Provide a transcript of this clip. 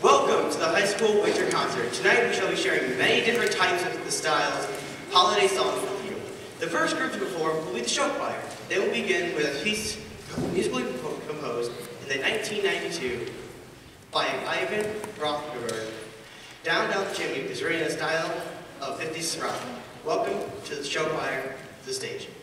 Welcome to the high school winter concert. Tonight we shall be sharing many different types of the styles holiday songs with you. The first group to perform will be the show choir. They will begin with a piece musically composed in the 1992 by Ivan Rothberg. Down the Chimney is written in a style of 50s rock. Welcome to the show choir to the stage.